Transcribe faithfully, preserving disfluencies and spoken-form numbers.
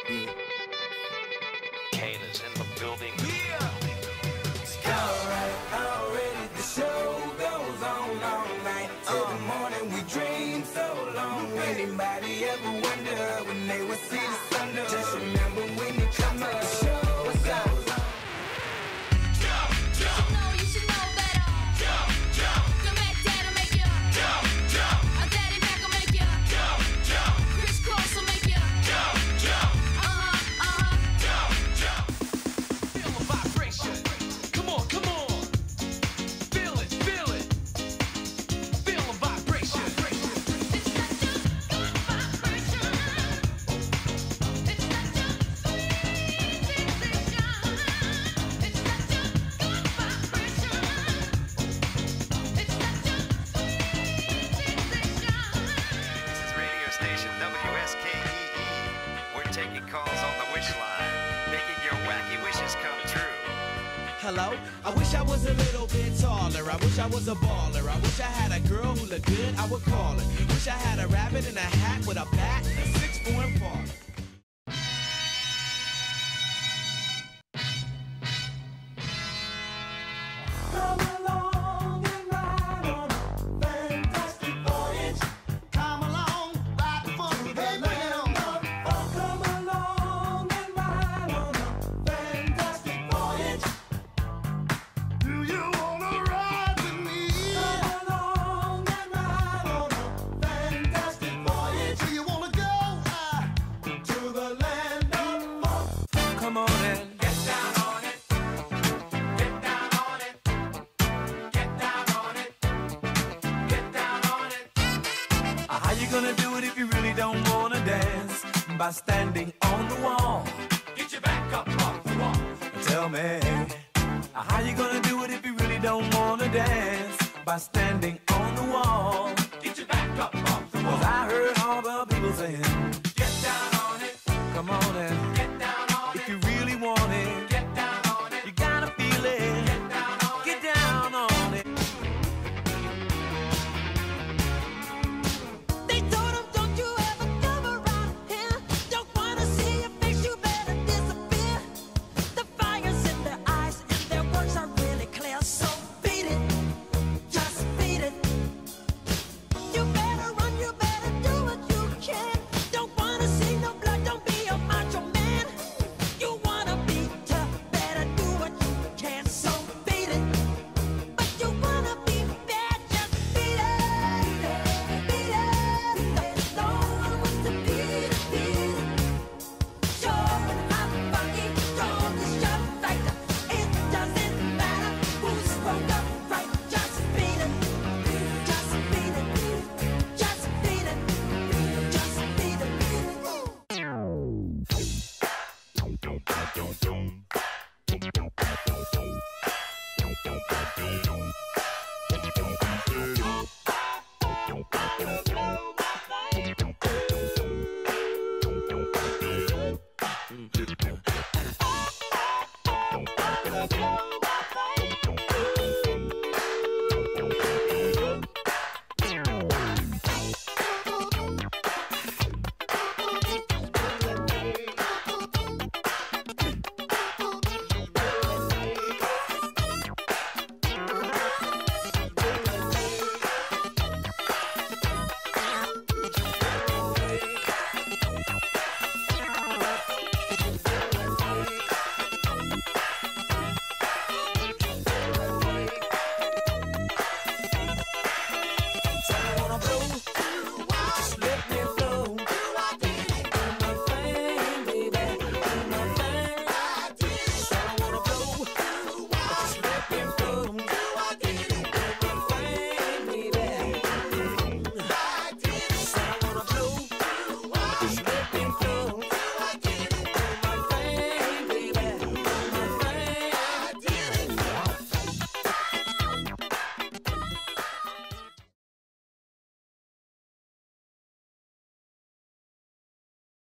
Yeah. Kane is in the building. Yeah. Alright, already the show goes on all night. Till the morning we dream so long. Anybody ever wonder when they would see the sun? Just remember when you come up, the show goes on. Hello? I wish I was a little bit taller. I wish I was a baller. I wish I had a girl who looked good, I would call her. Wish I had a rabbit in a hat with a bat and a six four and father. Come along and ride on a fantastic voyage. Come along, ride for the land of fun. Come along and ride on a fantastic voyage. Do you wanna ride with me? Come along and ride on a fantastic voyage. Do you wanna go uh, to the land of fun? Come on and get down on it. Get down on it. Get down on it. Get down on it. Uh, How you gonna do it if you really don't wanna dance? By standing on the wall. Get your back up off the wall. Tell me, uh, how you gonna do it if you really don't wanna dance? By standing on the wall. Get your back up off the wall. 'Cause I heard all the people saying, get down on it. Come on and get down on it. If you really want it, get down on it. You gotta feel it. Get down on it. Get down on it. They told him, don't you ever come around here. Don't wanna see your face, you better disappear. The fire's in their eyes and their words are really clear. So beat it, just beat it. You better run, you better do what you can. Don't wanna see no